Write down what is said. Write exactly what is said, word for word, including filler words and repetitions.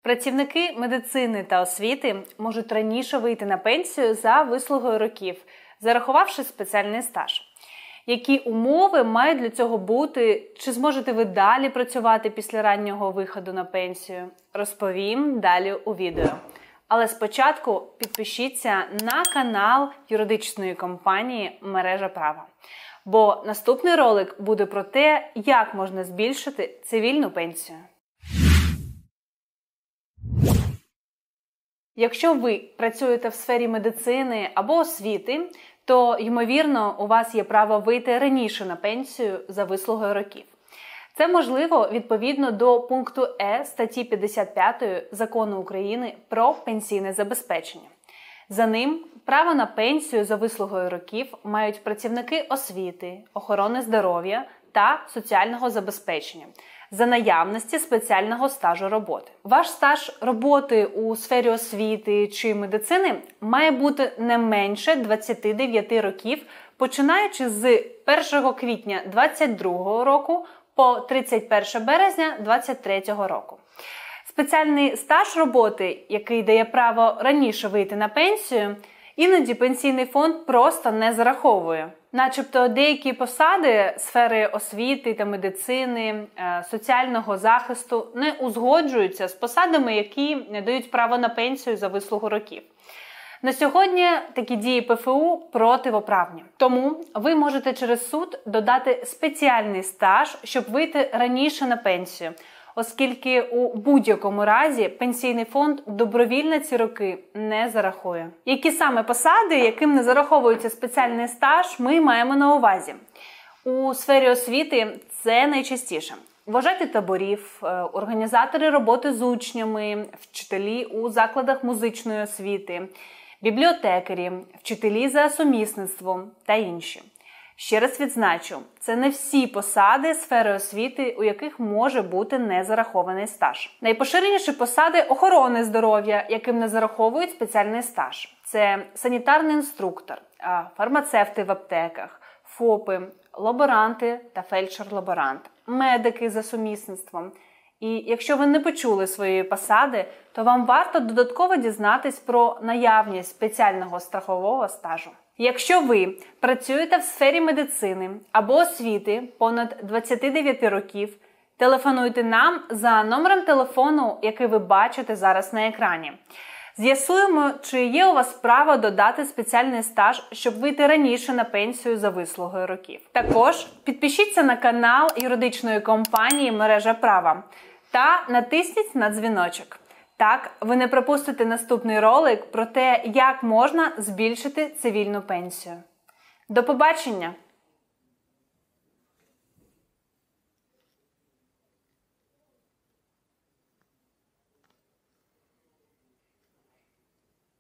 Працівники медицини та освіти можуть раніше вийти на пенсію за вислугою років, зарахувавши спеціальний стаж. Які умови мають для цього бути? Чи зможете ви далі працювати після раннього виходу на пенсію? Розповім далі у відео. Але спочатку підпишіться на канал юридичної компанії «Мережа права». Бо наступний ролик буде про те, як можна збільшити цивільну пенсію. Якщо ви працюєте в сфері медицини або освіти, то, ймовірно, у вас є право вийти раніше на пенсію за вислугою років. Це можливо відповідно до пункту Е статті п'ятдесят п'ятої Закону України про пенсійне забезпечення. За ним право на пенсію за вислугою років мають працівники освіти, охорони здоров'я та соціального забезпечення за наявності спеціального стажу роботи. Ваш стаж роботи у сфері освіти чи медицини має бути не менше двадцяти дев'яти років, починаючи з першого квітня двадцять другого року по тридцять перше березня двадцять третього року. Спеціальний стаж роботи, який дає право раніше вийти на пенсію, іноді пенсійний фонд просто не зараховує. Начебто деякі посади сфери освіти та медицини, соціального захисту не узгоджуються з посадами, які дають право на пенсію за вислугу років. На сьогодні такі дії Пе Фе У противоправні. Тому ви можете через суд додати спеціальний стаж, щоб вийти раніше на пенсію, оскільки у будь-якому разі пенсійний фонд добровільно ці роки не зарахує. Які саме посади, яким не зараховується спеціальний стаж, ми маємо на увазі? У сфері освіти це найчастіше. Ввожаті таборів, організатори роботи з учнями, вчителі у закладах музичної освіти, бібліотекарі, вчителі за сумісництвом та інші. Ще раз відзначу, це не всі посади сфери освіти, у яких може бути не зарахований стаж. Найпоширеніші посади охорони здоров'я, яким не зараховують спеціальний стаж. Це санітарний інструктор, фармацевти в аптеках, ФОПи, лаборанти та фельдшер-лаборант, медики за сумісництвом. І якщо ви не почули своєї посади, то вам варто додатково дізнатись про наявність спеціального страхового стажу. Якщо ви працюєте в сфері медицини або освіти понад двадцяти дев'яти років, телефонуйте нам за номером телефону, який ви бачите зараз на екрані. З'ясуємо, чи є у вас право додати спеціальний стаж, щоб вийти раніше на пенсію за вислугою років. Також підпишіться на канал юридичної компанії «Мережа права» та натисніть на дзвіночок. Так, ви не пропустите наступний ролик про те, як можна збільшити цивільну пенсію. До побачення!